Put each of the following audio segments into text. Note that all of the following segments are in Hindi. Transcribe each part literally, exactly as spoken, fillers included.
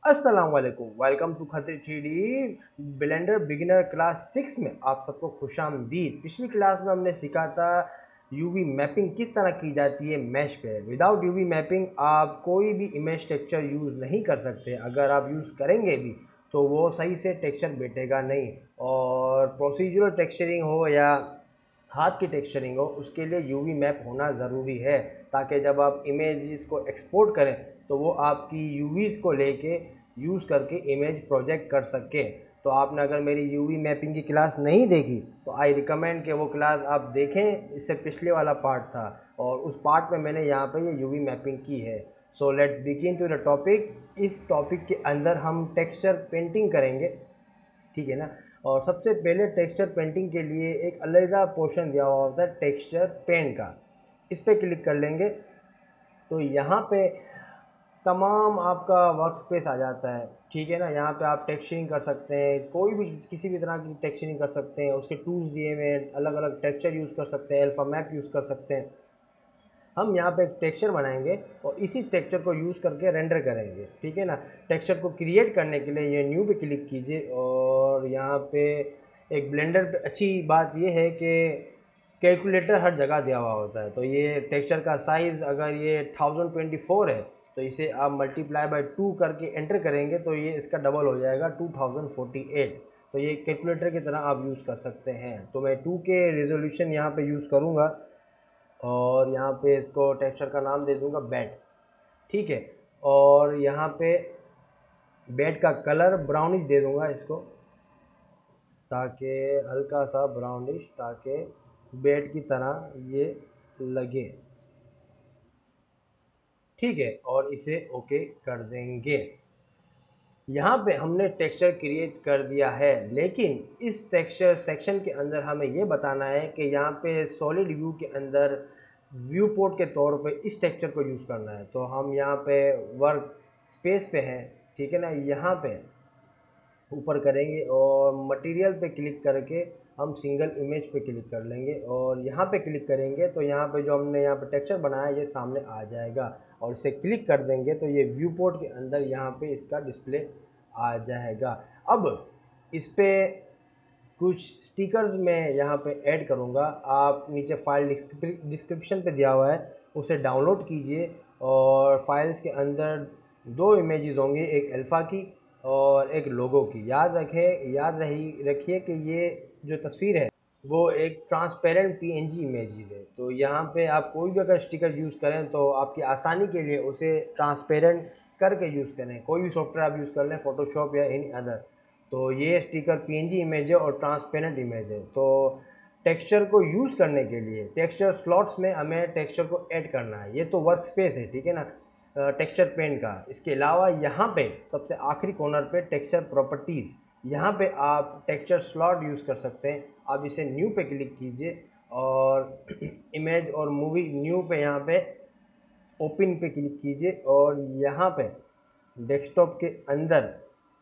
अस्सलाम वालेकुम, welcome to Khatri three D Blender beginner class six में आप सबको खुशामदीद। पिछली क्लास में हमने सीखा था यूवी मैपिंग किस तरह की जाती है मैश पे। विदाउट यूवी मैपिंग आप कोई भी इमेज टेक्सचर यूज़ नहीं कर सकते। अगर आप यूज़ करेंगे भी तो वो सही से टेक्सचर बैठेगा नहीं। और प्रोसीजरल टेक्सचरिंग हो या हाथ की टेक्सचरिंग हो, उसके लिए यूवी मैप होना ज़रूरी है, ताकि जब आप इमेजेस को एक्सपोर्ट करें तो वो आपकी यूवीज़ को लेके यूज़ करके इमेज प्रोजेक्ट कर सके। तो आपने अगर मेरी यूवी मैपिंग की क्लास नहीं देखी तो आई रिकमेंड कि वो क्लास आप देखें। इससे पिछले वाला पार्ट था और उस पार्ट में मैंने यहाँ पे ये यूवी मैपिंग की है। So let's begin to the topic. इस टॉपिक के अंदर हम टेक्सचर पेंटिंग करेंगे, ठीक है ना। और सबसे पहले टेक्सचर पेंटिंग के लिए एक अलग पोर्शन दिया हुआ होता है टेक्सचर पेंट का। इस पर क्लिक कर लेंगे तो यहाँ पे तमाम आपका वर्क स्पेस आ जाता है, ठीक है ना। यहाँ पे आप टेक्सचरिंग कर सकते हैं, कोई भी किसी भी तरह की टेक्सचरिंग कर सकते हैं। उसके टूल्स दिए हुए हैं, अलग अलग टेक्सचर यूज़ कर सकते हैं, अल्फ़ा मैप यूज़ कर सकते हैं। हम यहाँ पे एक टेक्सचर बनाएंगे और इसी टेक्सचर को यूज़ करके रेंडर करेंगे, ठीक है ना। टेक्सचर को क्रिएट करने के लिए ये न्यू पे क्लिक कीजिए और यहाँ पे एक ब्लेंडर पे अच्छी बात ये है कि कैलकुलेटर हर जगह दिया हुआ होता है। तो ये टेक्सचर का साइज़ अगर ये थाउजेंड ट्वेंटी फोर है तो इसे आप मल्टीप्लाई बाय टू करके एंटर करेंगे तो ये इसका डबल हो जाएगा टू थाउजेंड फोर्टी एट। तो ये कैलकुलेटर की तरह आप यूज़ कर सकते हैं। तो मैं टू के रेजोल्यूशन यहाँ पे यूज़ करूँगा और यहाँ पे इसको टेक्सचर का नाम दे दूँगा बेड, ठीक है। और यहाँ पे बेड का कलर ब्राउनिश दे दूँगा इसको, ताकि हल्का सा ब्राउनिश, ताकि बेड की तरह ये लगे, ठीक है। और इसे ओके कर देंगे। यहाँ पे हमने टेक्सचर क्रिएट कर दिया है, लेकिन इस टेक्सचर सेक्शन के अंदर हमें ये बताना है कि यहाँ पे सॉलिड व्यू के अंदर व्यू पोर्ट के तौर पे इस टेक्सचर को यूज़ करना है। तो हम यहाँ पे वर्क स्पेस पे हैं, ठीक है ना। यहाँ पे ऊपर करेंगे और मटेरियल पे क्लिक करके हम सिंगल इमेज पे क्लिक कर लेंगे और यहाँ पे क्लिक करेंगे तो यहाँ पे जो हमने यहाँ पे टेक्सचर बनाया ये सामने आ जाएगा। और इसे क्लिक कर देंगे तो ये व्यू पोर्ट के अंदर यहाँ पे इसका डिस्प्ले आ जाएगा। अब इस पे कुछ स्टिकर्स मैं यहाँ पे ऐड करूँगा। आप नीचे फाइल डिस्क्रिप्शन पे दिया हुआ है, उसे डाउनलोड कीजिए। और फाइल्स के अंदर दो इमेजेस होंगी, एक अल्फ़ा की और एक लोगो की। याद रखें, याद रही रखिए कि ये जो तस्वीर है वो एक ट्रांसपेरेंट पीएनजी इमेजेस है। तो यहाँ पे आप कोई भी अगर स्टिकर यूज़ करें तो आपकी आसानी के लिए उसे ट्रांसपेरेंट करके यूज़ करें। कोई भी सॉफ्टवेयर आप यूज़ कर लें, फ़ोटोशॉप या एनी अदर। तो ये स्टिकर पीएनजी इमेज है और ट्रांसपेरेंट इमेज है। तो टेक्सचर को यूज़ करने के लिए टेक्सचर स्लॉट्स में हमें टेक्सचर को ऐड करना है। ये तो वर्क स्पेस है, ठीक है ना, टेक्सचर पेंट का। इसके अलावा यहाँ पे सबसे आखिरी कॉर्नर पे टेक्सचर प्रॉपर्टीज़, यहाँ पे आप टेक्सचर स्लॉट यूज़ कर सकते हैं। आप इसे न्यू पे क्लिक कीजिए और इमेज और मूवी न्यू पे यहाँ पे ओपन पे क्लिक कीजिए और यहाँ पे डेस्कटॉप के अंदर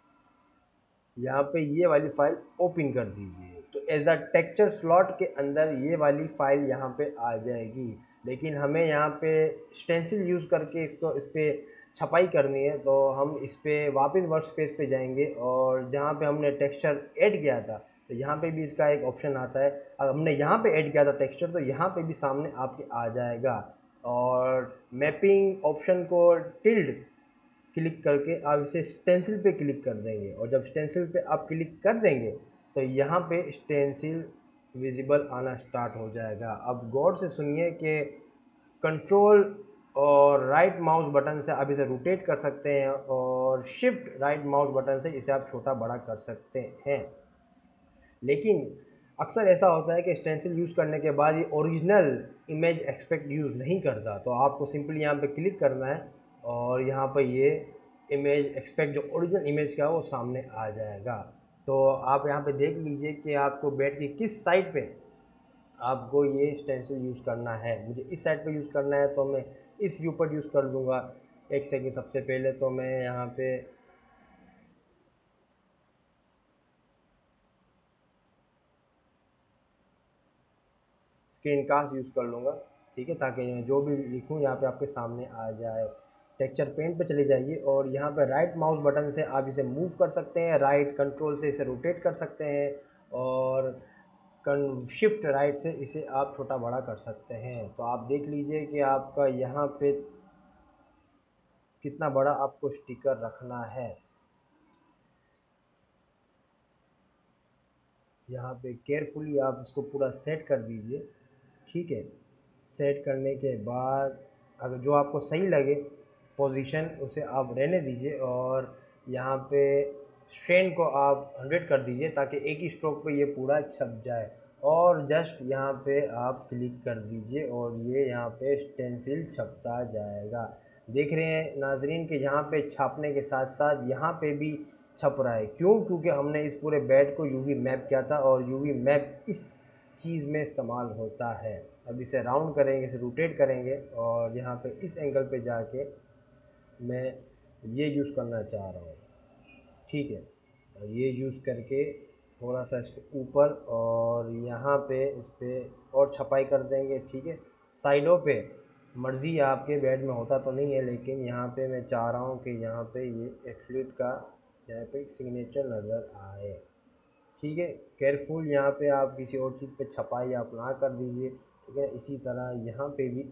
यहाँ पे ये वाली फ़ाइल ओपन कर दीजिए। तो एज अ टेक्सचर स्लॉट के अंदर ये वाली फ़ाइल यहाँ पे आ जाएगी। लेकिन हमें यहाँ पे स्टेंसिल यूज़ करके इसको इस पर छपाई करनी है। तो हम इस पर वापस वर्क स्पेस पे जाएंगे और जहाँ पे हमने टेक्सचर ऐड किया था तो यहाँ पे भी इसका एक ऑप्शन आता है। अगर हमने यहाँ पे ऐड किया था टेक्सचर तो यहाँ पे भी सामने आपके आ जाएगा। और मैपिंग ऑप्शन को टिल्ड क्लिक करके आप इसे स्टेंसिल पे क्लिक कर देंगे और जब स्टेंसिल पे आप क्लिक कर देंगे तो यहाँ पे स्टेंसिल विजिबल आना स्टार्ट हो जाएगा। अब गौर से सुनिए कि कंट्रोल और राइट माउस बटन से आप इसे रोटेट कर सकते हैं और शिफ्ट राइट माउस बटन से इसे आप छोटा बड़ा कर सकते हैं। लेकिन अक्सर ऐसा होता है कि स्टेंसिल यूज़ करने के बाद ये ओरिजिनल इमेज एक्सपेक्ट यूज़ नहीं करता। तो आपको सिंपली यहाँ पे क्लिक करना है और यहाँ पर ये इमेज एक्सपेक्ट जो ओरिजिनल इमेज का है वो सामने आ जाएगा। तो आप यहाँ पे देख लीजिए कि आपको बेड की किस साइड पे आपको ये स्टेंसिल यूज़ करना है। मुझे इस साइड पे यूज़ करना है तो मैं इस व्यू पर यूज़ कर दूँगा। एक सेकेंड, सबसे पहले तो मैं यहाँ पे स्क्रीन कास्ट यूज़ कर लूँगा, ठीक है, ताकि मैं जो भी लिखूँ यहाँ पे आपके सामने आ जाए। टेक्सचर पेंट पे चले जाइए और यहाँ पे राइट माउस बटन से आप इसे मूव कर सकते हैं, राइट कंट्रोल से इसे रोटेट कर सकते हैं और कन शिफ्ट राइट से इसे आप छोटा बड़ा कर सकते हैं। तो आप देख लीजिए कि आपका यहाँ पे कितना बड़ा आपको स्टिकर रखना है। यहाँ पे केयरफुली आप इसको पूरा सेट कर दीजिए, ठीक है। सेट करने के बाद अगर जो आपको सही लगे पोजीशन उसे आप रहने दीजिए और यहाँ पे स्ट्रेन को आप हंड्रेड कर दीजिए ताकि एक ही स्ट्रोक पे ये पूरा छप जाए और जस्ट यहाँ पे आप क्लिक कर दीजिए और ये यहाँ पे स्टेंसिल छपता जाएगा। देख रहे हैं नाजरीन कि यहाँ पे छापने के साथ साथ यहाँ पे भी छप रहा है। क्यों? क्योंकि हमने इस पूरे बेड को यूवी मैप किया था और यूवी मैप इस चीज़ में इस्तेमाल होता है। अब इसे राउंड करेंगे, इसे रोटेट करेंगे और यहाँ पे इस एंगल पे जाके मैं ये यूज़ करना चाह रहा हूँ, ठीक है। और ये यूज़ करके थोड़ा सा इसके ऊपर और यहाँ पे इस पर और छपाई कर देंगे, ठीक है। साइडों पे मर्ज़ी आपके बेड में होता तो नहीं है, लेकिन यहाँ पे मैं चाह रहा हूँ कि यहाँ पे ये एक्सलीट का यहाँ पे सिग्नेचर नज़र आए, ठीक है। केयरफुल यहाँ पे आप किसी और चीज़ पे छपाई आप ना कर दीजिए, ठीक है। इसी तरह यहाँ पे भी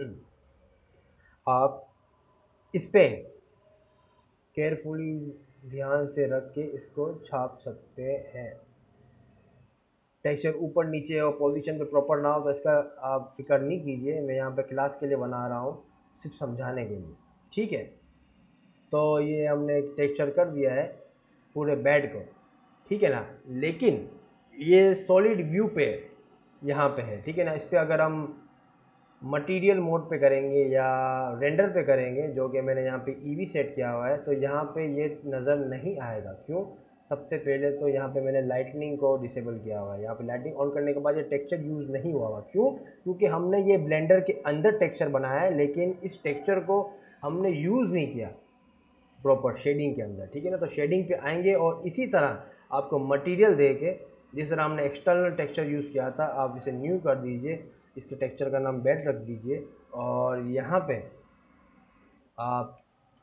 आप इस पे केयरफुली ध्यान से रख के इसको छाप सकते हैं। टेक्सचर ऊपर नीचे और पोजीशन पे प्रॉपर ना हो तो इसका आप फिक्र नहीं कीजिए, मैं यहाँ पे क्लास के लिए बना रहा हूँ, सिर्फ समझाने के लिए, ठीक है। तो ये हमने टेक्सचर कर दिया है पूरे बेड को, ठीक है ना। लेकिन ये सॉलिड व्यू पे यहाँ पे है, ठीक है ना। इस पर अगर हम मटेरियल मोड पे करेंगे या रेंडर पे करेंगे, जो कि मैंने यहाँ पे ईवी सेट किया हुआ है, तो यहाँ पे ये नज़र नहीं आएगा। क्यों? सबसे पहले तो यहाँ पे मैंने लाइटनिंग को डिसेबल किया हुआ है। यहाँ पे लाइटनिंग ऑन करने के बाद ये टेक्सचर यूज़ नहीं हुआ हुआ। क्यों? क्योंकि हमने ये ब्लेंडर के अंदर टेक्सचर बनाया है, लेकिन इस टेक्सचर को हमने यूज़ नहीं किया प्रॉपर शेडिंग के अंदर, ठीक है ना। तो शेडिंग पे आएंगे और इसी तरह आपको मटेरियल दे के जिस तरह हमने एक्सटर्नल टेक्सचर यूज़ किया था, आप इसे न्यू कर दीजिए, इसके टेक्सचर का नाम बेड रख दीजिए और यहाँ पे आप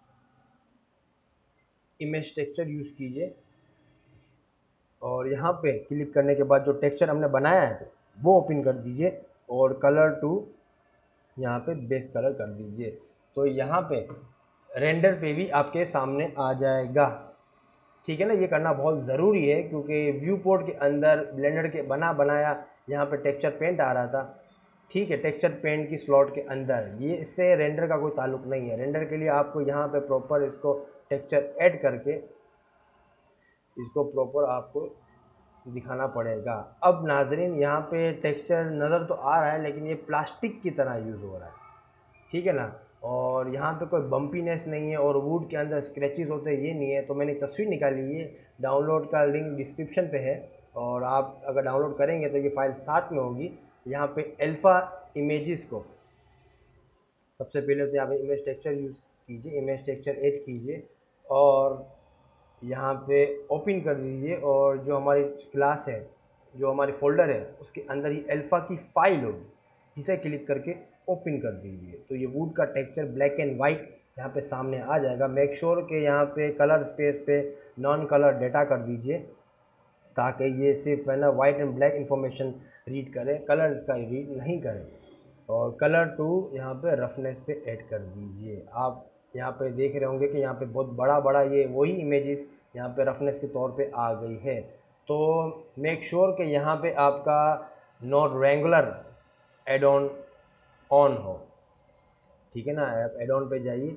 इमेज टेक्सचर यूज़ कीजिए और यहाँ पे क्लिक करने के बाद जो टेक्सचर हमने बनाया है वो ओपन कर दीजिए और कलर टू यहाँ पे बेस कलर कर दीजिए। तो यहाँ पे रेंडर पे भी आपके सामने आ जाएगा, ठीक है ना। ये करना बहुत ज़रूरी है क्योंकि व्यू पोर्ट के अंदर ब्लेंडर के बना बनाया यहाँ पे टेक्सचर पेंट आ रहा था, ठीक है। टेक्सचर पेंट की स्लॉट के अंदर ये इससे रेंडर का कोई ताल्लुक नहीं है। रेंडर के लिए आपको यहाँ पे प्रॉपर इसको टेक्सचर ऐड करके इसको प्रॉपर आपको दिखाना पड़ेगा। अब नाजरीन यहाँ पे टेक्सचर नज़र तो आ रहा है लेकिन ये प्लास्टिक की तरह यूज़ हो रहा है, ठीक है ना। और यहाँ पे कोई बम्पीनेस नहीं है और वुड के अंदर स्क्रैचेस होते हैं, ये नहीं है। तो मैंने एक तस्वीर निकाली है, डाउनलोड का लिंक डिस्क्रिप्शन पे है और आप अगर डाउनलोड करेंगे तो ये फ़ाइल साथ में होगी। यहाँ पे अल्फ़ा इमेजेस को सबसे पहले तो यहाँ पे इमेज टेक्सचर यूज़ कीजिए, इमेज टेक्सचर ऐड कीजिए और यहाँ पे ओपन कर दीजिए और जो हमारी क्लास है, जो हमारी फ़ोल्डर है, उसके अंदर ही अल्फ़ा की फ़ाइल होगी, इसे क्लिक करके ओपन कर दीजिए। तो ये वुड का टेक्सचर ब्लैक एंड वाइट यहाँ पे सामने आ जाएगा। मेक श्योर कि यहाँ पे कलर स्पेस पे नॉन कलर डेटा कर दीजिए ताकि ये सिर्फ है ना white and black information read करें, कलर इसका रीड नहीं करें। और कलर टू यहाँ पे रफनेस पे ऐड कर दीजिए। आप यहाँ पे देख रहे होंगे कि यहाँ पे बहुत बड़ा बड़ा ये वही इमेजेस यहाँ पे रफनेस के तौर पे आ गई है। तो मेक श्योर कि यहाँ पे आपका node wrangler add on on हो, ठीक है ना। आप एड ऑन पे जाइए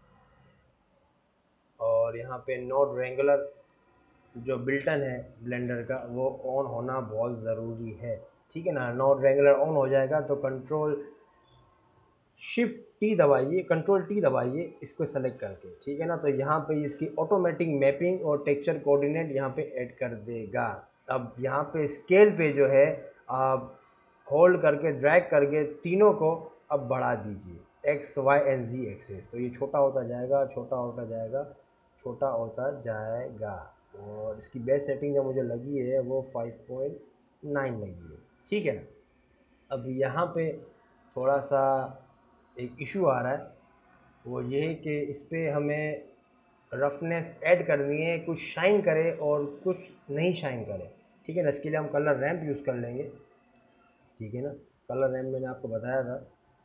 और यहाँ पे नॉट रेंगुलर जो बिल्टन है ब्लेंडर का वो ऑन होना बहुत ज़रूरी है, ठीक है ना। नॉट रेंगुलर ऑन हो जाएगा तो कंट्रोल शिफ्ट टी दबाइए, कंट्रोल टी दबाइए इसको सेलेक्ट करके, ठीक है ना। तो यहाँ पे इसकी ऑटोमेटिक मैपिंग और टेक्सचर कोऑर्डिनेट यहाँ पे ऐड कर देगा। अब यहाँ पे स्केल पे जो है आप होल्ड करके ड्रैग करके तीनों को अब बढ़ा दीजिए, X Y and Z axis. तो ये छोटा होता जाएगा, छोटा होता जाएगा, छोटा होता जाएगा और इसकी बेस्ट सेटिंग जो मुझे लगी है वो फाइव पॉइंट नाइन लगी है, ठीक है ना। अब यहाँ पे थोड़ा सा एक इशू आ रहा है वो ये है कि इस पर हमें रफनेस ऐड करनी है, कुछ शाइन करे और कुछ नहीं शाइन करे, ठीक है ना। इसके लिए हम कलर रैम्प यूज़ कर लेंगे, ठीक है ना। कलर रैम्प मैंने आपको बताया था,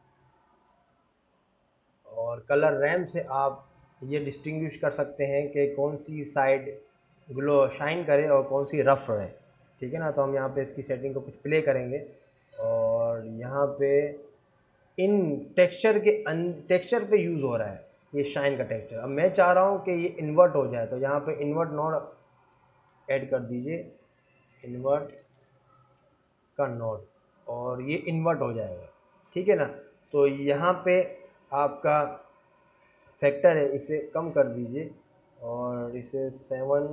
और कलर रैम्प से आप ये डिस्टिंग्विश कर सकते हैं कि कौन सी साइड ग्लो शाइन करे और कौन सी रफ़ रहे, ठीक है ना। तो हम यहाँ पे इसकी सेटिंग को कुछ प्ले करेंगे, और यहाँ पे इन टेक्सचर के टेक्सचर पे यूज़ हो रहा है ये शाइन का टेक्सचर। अब मैं चाह रहा हूँ कि ये इन्वर्ट हो जाए, तो यहाँ पे इन्वर्ट नोड ऐड कर दीजिए, इन्वर्ट का नोड, और ये इन्वर्ट हो जाएगा, ठीक है ना। तो यहाँ पे आपका फैक्टर है, इसे कम कर दीजिए और इसे सेवन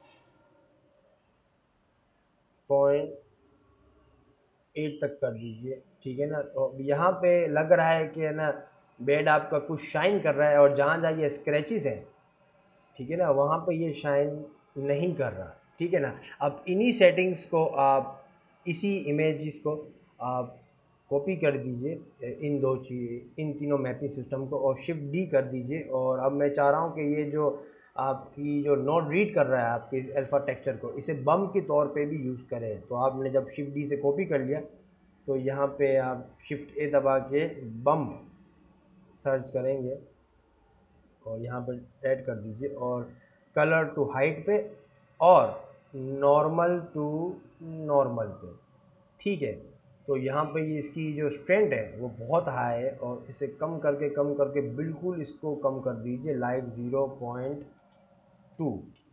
पॉइंट एट तक कर दीजिए, ठीक है ना। तो यहाँ पे लग रहा है कि है ना बेड आपका कुछ शाइन कर रहा है, और जहाँ जहाँ ये स्क्रैचेस हैं, ठीक है ना, वहाँ पे ये शाइन नहीं कर रहा, ठीक है ना। अब इन्हीं सेटिंग्स को आप इसी इमेजेस को आप कॉपी कर दीजिए, इन दो चीज इन तीनों मैपिंग सिस्टम को, और शिफ्ट डी कर दीजिए। और अब मैं चाह रहा हूँ कि ये जो आपकी जो नोड रीड कर रहा है आपके अल्फ़ा टेक्सचर को, इसे बम के तौर पे भी यूज़ करें। तो आपने जब शिफ्ट डी से कॉपी कर लिया, तो यहाँ पे आप शिफ्ट ए दबा के बम सर्च करेंगे और यहाँ पर ऐड कर दीजिए, और कलर टू हाइट पे और नॉर्मल टू नॉर्मल पे, ठीक है। तो यहाँ पे ये इसकी जो स्ट्रेंथ है वो बहुत हाई है, और इसे कम करके कम करके बिल्कुल इसको कम कर दीजिए, लाइक ज़ीरो पॉइंट टू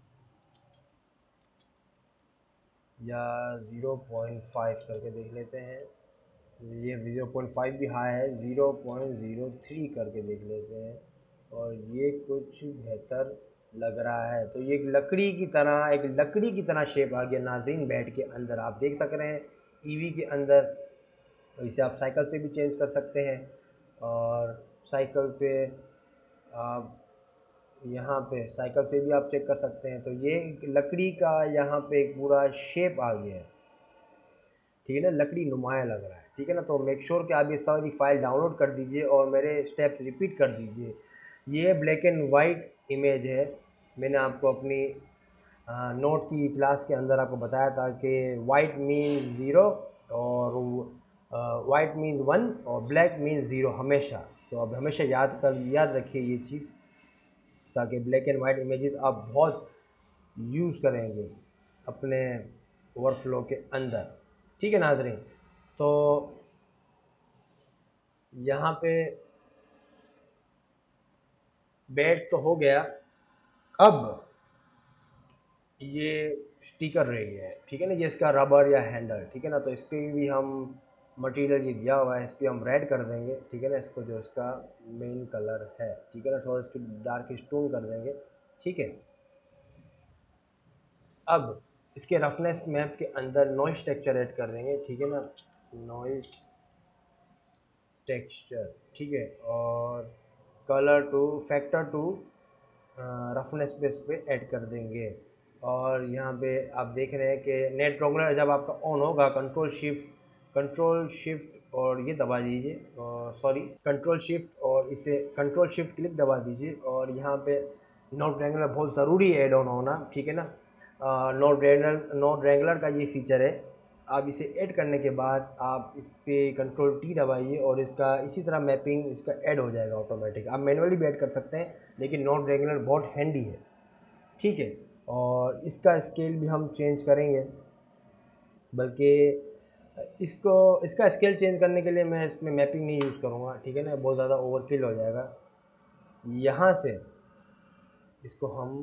या ज़ीरो पॉइंट फाइव करके देख लेते हैं। ये ज़ीरो पॉइंट फाइव भी हाई है, ज़ीरो पॉइंट ज़ीरो थ्री करके देख लेते हैं, और ये कुछ बेहतर लग रहा है। तो ये एक लकड़ी की तरह एक लकड़ी की तरह शेप आ गया नाज़रीन बेड के अंदर, आप देख सक रहे हैं ईवी के अंदर। तो इसे आप साइकिल पे भी चेंज कर सकते हैं, और साइकिल पे आप यहाँ पे साइकिल पे भी आप चेक कर सकते हैं। तो ये एक लकड़ी का यहाँ पे एक पूरा शेप आ गया है, ठीक है ना, लकड़ी नुमाया लग रहा है, ठीक है ना। तो मेक श्योर कि आप ये सारी फाइल डाउनलोड कर दीजिए और मेरे स्टेप्स रिपीट कर दीजिए। ये ब्लैक एंड वाइट इमेज है, मैंने आपको अपनी नोट की क्लास के अंदर आपको बताया था कि वाइट मीन्स ज़ीरो, और वाइट मीन्स वन, और ब्लैक मीन्स ज़ीरो हमेशा। तो अब हमेशा याद कर याद रखिए ये चीज़, ताकि ब्लैक एंड वाइट इमेजेस आप बहुत यूज़ करेंगे अपने वर्कफ्लो के अंदर, ठीक है नाज़रीन। तो यहाँ पे बेड तो हो गया, अब ये स्टिकर रही है, ठीक है ना, ये इसका रबर या हैंडल, ठीक है ना। तो इस पर भी हम मटेरियल ये दिया हुआ है, इस पर हम रेड कर देंगे, ठीक है ना, इसको जो इसका मेन कलर है, ठीक है ना, थोड़ा इसकी डार्क स्टोन कर देंगे, ठीक है। अब इसके रफनेस मैप के अंदर नॉइस टेक्सचर ऐड कर देंगे, ठीक है ना, नॉइस टेक्सचर, ठीक है, और colour to factor to roughness पे इस पे ऐड कर देंगे। और यहाँ पे आप देख रहे हैं कि नेट रोगुलर जब आपका ऑन होगा, कंट्रोल शिफ्ट कंट्रोल शिफ्ट और ये दबा दीजिए, सॉरी कंट्रोल शिफ्ट और इसे कंट्रोल शिफ्ट क्लिक दबा दीजिए, और यहाँ पे नोट रेंगुलर बहुत ज़रूरी है ऐड ऑन होना, ठीक है ना। नोट रेंगुलर नोट रेंगुलर का ये फीचर है, आप इसे ऐड करने के बाद आप इस पर कंट्रोल टी दबाइए, और इसका इसी तरह मैपिंग इसका ऐड हो जाएगा ऑटोमेटिक। आप मैनुअली भी ऐड कर सकते हैं, लेकिन नोट रेगुलर बहुत हैंडी है, ठीक है। और इसका स्केल भी हम चेंज करेंगे, बल्कि इसको इसका स्केल चेंज करने के लिए मैं इसमें मैपिंग नहीं यूज़ करूँगा, ठीक है ना, बहुत ज़्यादा ओवरकिल हो जाएगा। यहाँ से इसको हम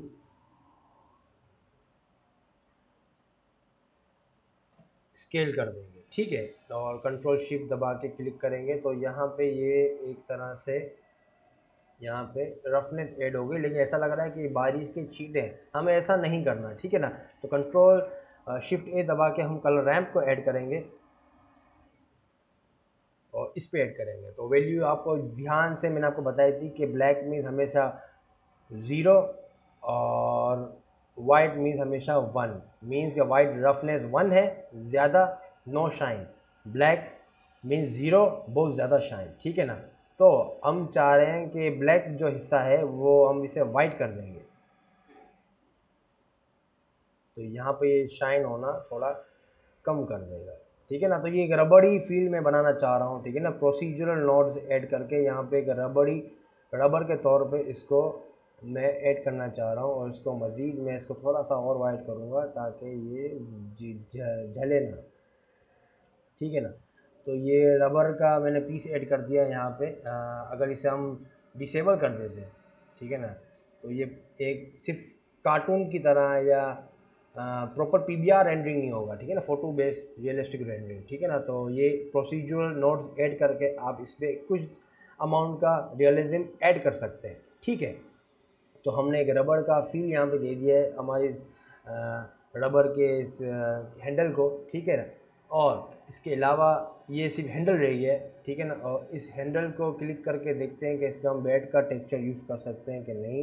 स्केल कर देंगे, ठीक है, और कंट्रोल शिफ्ट दबा के क्लिक करेंगे, तो यहाँ पे ये एक तरह से यहाँ पे रफनेस ऐड हो गई, लेकिन ऐसा लग रहा है कि बारिश के छींटे हैं, हमें ऐसा नहीं करना, ठीक है ना। तो कंट्रोल शिफ्ट ए दबा के हम कलर रैम्प को ऐड करेंगे, और इस पे ऐड करेंगे। तो वैल्यू आपको ध्यान से मैंने आपको बताई थी कि ब्लैक मीन्स हमेशा ज़ीरो, और वाइट मीन्स हमेशा वन, मीन्स का वाइट रफनेस वन है ज़्यादा, no shine, black means zero बहुत ज़्यादा शाइन, ठीक है ना। तो हम चाह रहे हैं कि ब्लैक जो हिस्सा है वो हम इसे वाइट कर देंगे, तो यहाँ पे ये शाइन होना थोड़ा कम कर देगा, ठीक है ना। तो ये एक रबड़ी फील में बनाना चाह रहा हूँ, ठीक है ना। प्रोसीजरल नोट्स ऐड करके यहाँ पे एक रबड़ी रबर के तौर पे इसको मैं ऐड करना चाह रहा हूँ, और इसको मज़ीद मैं इसको थोड़ा सा और वाइट करूँगा ताकि ये झले ना, ठीक है ना। तो ये रबर का मैंने पीस ऐड कर दिया यहाँ पे। आ, अगर इसे हम डिसेबल कर देते हैं, ठीक है ना, तो ये एक सिर्फ कार्टून की तरह या proper P B R rendering नहीं होगा, ठीक है ना, फ़ोटो बेस्ड रियलिस्टिक रेंडरिंग, ठीक है ना। तो ये प्रोसीजरल नोट्स ऐड करके आप इस पर कुछ अमाउंट का रियलिज्म ऐड कर सकते हैं, ठीक है। तो हमने एक रबड़ का फील यहाँ पे दे दिया है हमारी रबर के इस हैंडल को, ठीक है ना। और इसके अलावा ये सिर्फ हैंडल रही है, ठीक है ना। और इस हैंडल को क्लिक करके देखते हैं कि इसका हम बेड का टेक्सचर यूज़ कर सकते हैं कि नहीं।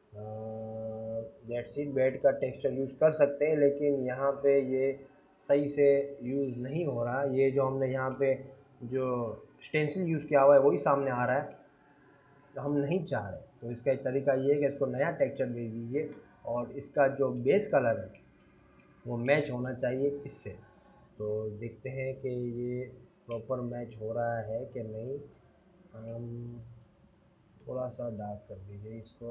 दैट्स इट, बेड का टेक्सचर यूज़ कर सकते हैं, लेकिन यहाँ पे ये सही से यूज़ नहीं हो रहा। ये जो हमने यहाँ पे जो स्टेंसिल यूज़ किया हुआ है वही सामने आ रहा है, तो हम नहीं चाह रहे। तो इसका एक तरीका ये है कि इसको नया टेक्सचर दे दीजिए, और इसका जो बेस कलर है वो मैच होना चाहिए इससे। तो देखते हैं कि ये प्रॉपर मैच हो रहा है कि नहीं। हम थोड़ा सा डार्क कर दीजिए इसको,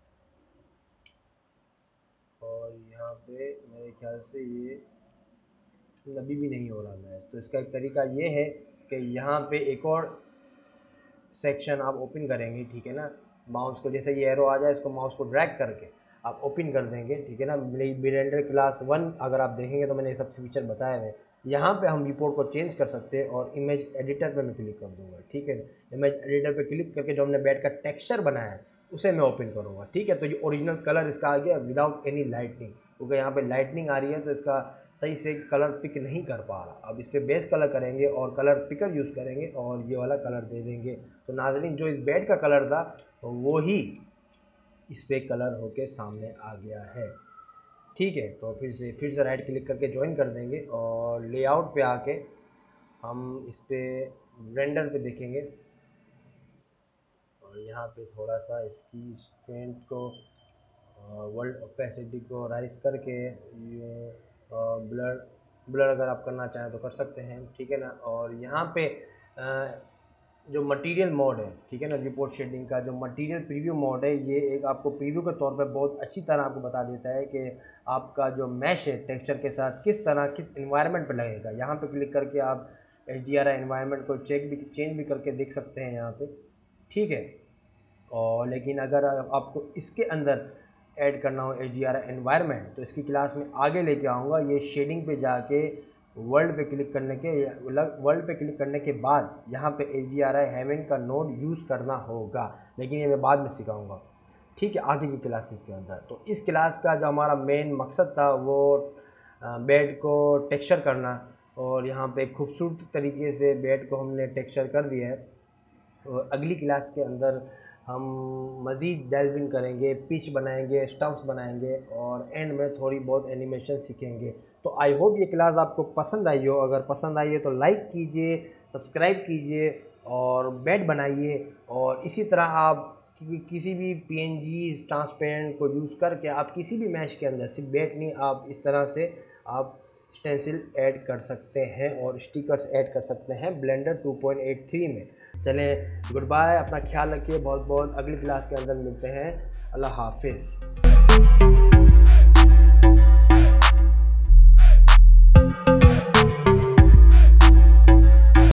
और यहाँ पे मेरे ख्याल से ये अभी भी नहीं हो रहा मैच। तो इसका एक तरीका ये है कि यहाँ पे एक और सेक्शन आप ओपन करेंगे, ठीक है ना। माउस को जैसे ये एरो आ जाए, इसको माउस को ड्रैग करके आप ओपन कर देंगे, ठीक है ना। ब्लेंडर क्लास वन अगर आप देखेंगे तो मैंने ये सब फीचर बताए हुए। यहाँ पे हम रिपोर्ट को चेंज कर सकते हैं, और इमेज एडिटर पे मैं क्लिक कर दूँगा, ठीक है। इमेज एडिटर पे क्लिक करके जो हमने बेड का टेक्सचर बनाया है उसे मैं ओपन करूँगा, ठीक है। तो ये ओरिजिनल कलर इसका आ गया विदाउट एनी लाइटनिंग, क्योंकि यहाँ पे लाइटनिंग आ रही है तो इसका सही से कलर पिक नहीं कर पा रहा। अब इस पर बेस कलर करेंगे और कलर पिकर यूज़ करेंगे और ये वाला कलर दे देंगे। तो नाज़रीन, जो इस बेड का कलर था वो ही इस पर कलर होके सामने आ गया है, ठीक है। तो फिर से फिर से राइट क्लिक करके ज्वाइन कर देंगे, और लेआउट पे आके हम इस पर रेंडर पे देखेंगे, और यहाँ पे थोड़ा सा इसकी स्ट्रेंथ को वर्ल्ड ओपेसिटी को राइज करके ये ब्लर ब्लर अगर आप करना चाहें तो कर सकते हैं, ठीक है ना। और यहाँ पे जो मटेरियल मोड है, ठीक है ना, रिपोर्ट शेडिंग का जो मटेरियल प्रीव्यू मोड है, ये एक आपको प्रीव्यू के तौर पे बहुत अच्छी तरह आपको बता देता है कि आपका जो मैश है टेक्सचर के साथ किस तरह किस इन्वायरमेंट पे लगेगा। यहाँ पे क्लिक करके आप H D R I environment को चेक भी चेंज भी करके देख सकते हैं यहाँ पे, ठीक है। और लेकिन अगर आपको इसके अंदर ऐड करना हो H D R I environment, तो इसकी क्लास में आगे लेके आऊँगा। ये शेडिंग पे जाके वर्ल्ड पे क्लिक करने के वर्ल्ड पे क्लिक करने के बाद यहाँ पे H D R I haven का नोड यूज़ करना होगा, लेकिन ये मैं बाद में सिखाऊंगा, ठीक है, आगे की क्लासेस के अंदर। तो इस क्लास का जो हमारा मेन मकसद था वो बेड को टेक्सचर करना, और यहाँ पे खूबसूरत तरीके से बेड को हमने टेक्सचर कर दिया है। और अगली क्लास के अंदर हम मज़ीद डेल्व इन करेंगे, पिच बनाएंगे, स्टम्प्स बनाएंगे, और एंड में थोड़ी बहुत एनिमेशन सीखेंगे। तो आई होप ये क्लास आपको पसंद आई हो। अगर पसंद आई है तो लाइक कीजिए, सब्सक्राइब कीजिए और बेड बनाइए। और इसी तरह आप कि, किसी भी पी एन जी ट्रांसपेरेंट को यूज़ करके आप किसी भी मैश के अंदर सिर्फ बेड नहीं, आप इस तरह से आप स्टेंसिल ऐड कर सकते हैं और स्टिकर्स ऐड कर सकते हैं Blender two point eight three में। चलें, गुड बाय, अपना ख्याल रखिए, बहुत बहुत अगली क्लास के अंदर मिलते हैं। अल्लाह हाफिज़।